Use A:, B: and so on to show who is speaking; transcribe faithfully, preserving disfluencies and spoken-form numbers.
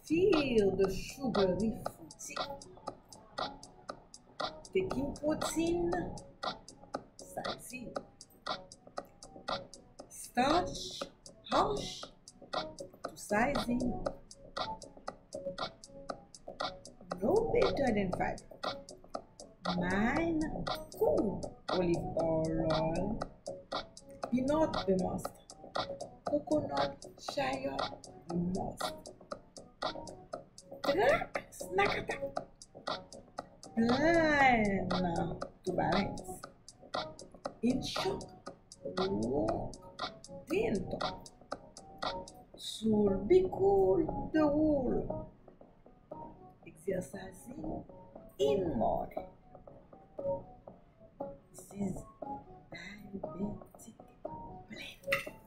A: feel the sugary fruity. Taking protein, salty. Starch, harsh, to sizing. No better than fiber. Mine, cool olive oil, peanut the must, coconut, shea the must. Track, snack attack. Plan to balance. In shock, walk, dentro. Soul be cool the whole. Exercising in more. This is Diabetic Plan.